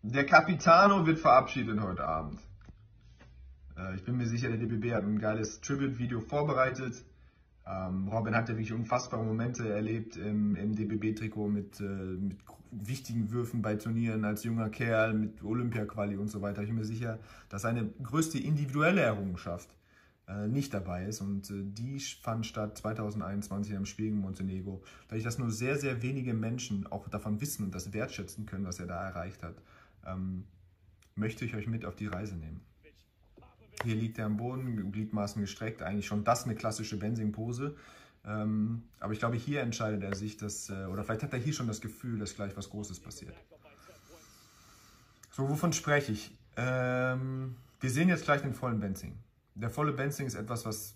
Der Capitano wird verabschiedet heute Abend. Ich bin mir sicher, der DBB hat ein geiles Tribute-Video vorbereitet. Robin hat ja wirklich unfassbare Momente erlebt im DBB-Trikot mit wichtigen Würfen bei Turnieren als junger Kerl, mit Olympia-Quali und so weiter. Ich bin mir sicher, dass seine größte individuelle Errungenschaft nicht dabei ist. Und die fand statt 2021 am Spiel gegen Montenegro. Dadurch, dass nur sehr, sehr wenige Menschen auch davon wissen und das wertschätzen können, was er da erreicht hat, möchte ich euch mit auf die Reise nehmen. Hier liegt er am Boden, Gliedmaßen gestreckt, eigentlich schon das eine klassische Benzing-Pose. Aber ich glaube, hier entscheidet er sich, oder vielleicht hat er hier schon das Gefühl, dass gleich was Großes passiert. So, wovon spreche ich? Wir sehen jetzt gleich den vollen Benzing. Der volle Benzing ist etwas, was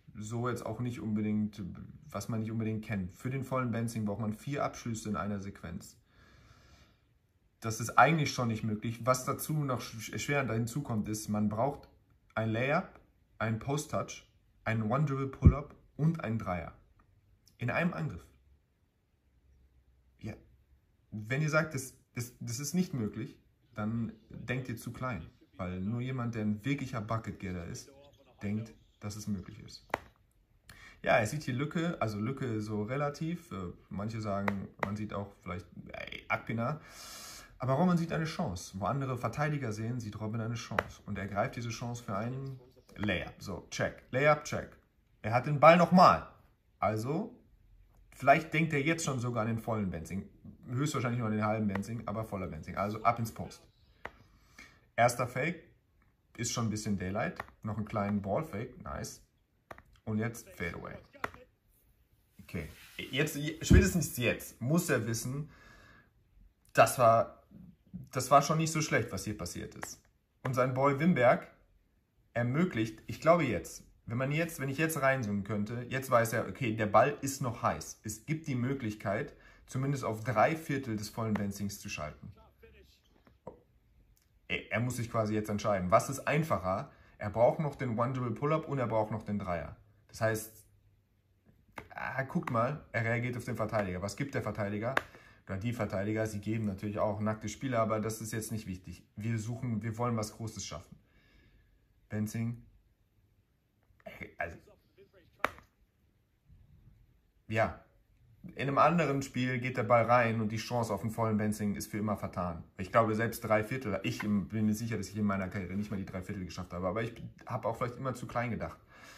man nicht unbedingt kennt. Für den vollen Benzing braucht man 4 Abschlüsse in einer Sequenz. Das ist eigentlich schon nicht möglich. Was dazu noch erschwerend hinzukommt, ist, man braucht ein Layup, ein Post-Touch, ein One-Dribble-Pull-Up und ein Dreier. In einem Angriff. Ja. Wenn ihr sagt, das ist nicht möglich, dann denkt ihr zu klein. Weil nur jemand, der ein wirklicher Bucket-Getter ist, denkt, dass es möglich ist. Ja, er sieht hier Lücke, also Lücke so relativ. Manche sagen, man sieht auch vielleicht Akpinar. Aber Robin sieht eine Chance. Wo andere Verteidiger sehen, sieht Robin eine Chance. Und er greift diese Chance für einen Layup. So, check. Layup, check. Er hat den Ball nochmal. Also, vielleicht denkt er jetzt schon sogar an den vollen Benzing. Höchstwahrscheinlich nur an den halben Benzing, aber voller Benzing. Also ab ins Post. Erster Fake. Ist schon ein bisschen Daylight. Noch einen kleinen Ballfake. Nice. Und jetzt Fadeaway. Okay. Jetzt, spätestens jetzt muss er wissen, das war schon nicht so schlecht, was hier passiert ist. Und sein Boy Wimberg ermöglicht, ich glaube jetzt, wenn ich jetzt reinzoomen könnte, jetzt weiß er, okay, der Ball ist noch heiß. Es gibt die Möglichkeit, zumindest auf 3/4 des vollen Benzings zu schalten. Er muss sich quasi jetzt entscheiden. Was ist einfacher? Er braucht noch den One-Dribble-Pull-Up und er braucht noch den Dreier. Das heißt, guckt mal, er reagiert auf den Verteidiger. Was gibt der Verteidiger? Oder die Verteidiger, sie geben natürlich auch nackte Spieler, aber das ist jetzt nicht wichtig. Wir wollen was Großes schaffen. Benzing. Also, ja. In einem anderen Spiel geht der Ball rein und die Chance auf einen vollen Benzing ist für immer vertan. Ich glaube, selbst 3/4, ich bin mir sicher, dass ich in meiner Karriere nicht mal die 3/4 geschafft habe, aber ich habe auch vielleicht immer zu klein gedacht.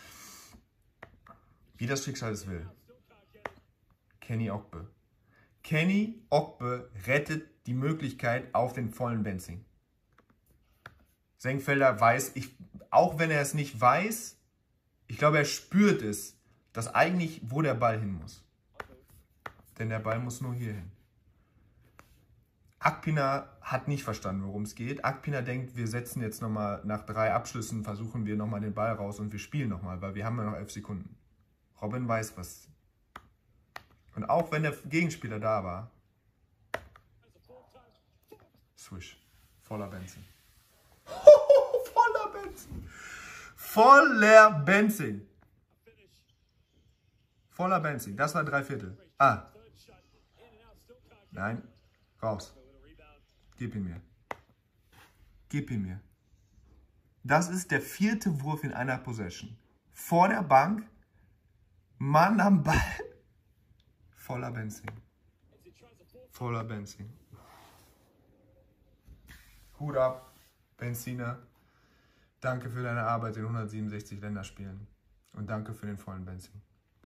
Wie das Schicksal es will. Kenny Ogbe. Kenny Ogbe rettet die Möglichkeit auf den vollen Benzing. Senkfelder weiß, auch wenn er es nicht weiß, ich glaube, er spürt es, dass eigentlich, wo der Ball hin muss. Denn der Ball muss nur hier hin. Akpinar hat nicht verstanden, worum es geht. Akpinar denkt, wir setzen jetzt nochmal nach 3 Abschlüssen, versuchen wir nochmal den Ball raus und wir spielen nochmal, weil wir haben ja noch 11 Sekunden. Robin weiß was. Und auch wenn der Gegenspieler da war, Swish, voller Benzing. Voller Benzing. Voller Benzing. Voller Benzing. Das war 3/4. Nein, raus. Gib ihn mir. Gib ihn mir. Das ist der 4. Wurf in einer Possession. Vor der Bank, Mann am Ball. Voller Benzing. Voller Benzing. Hut ab, Benziner. Danke für deine Arbeit in 167 Länderspielen. Und danke für den vollen Benzing.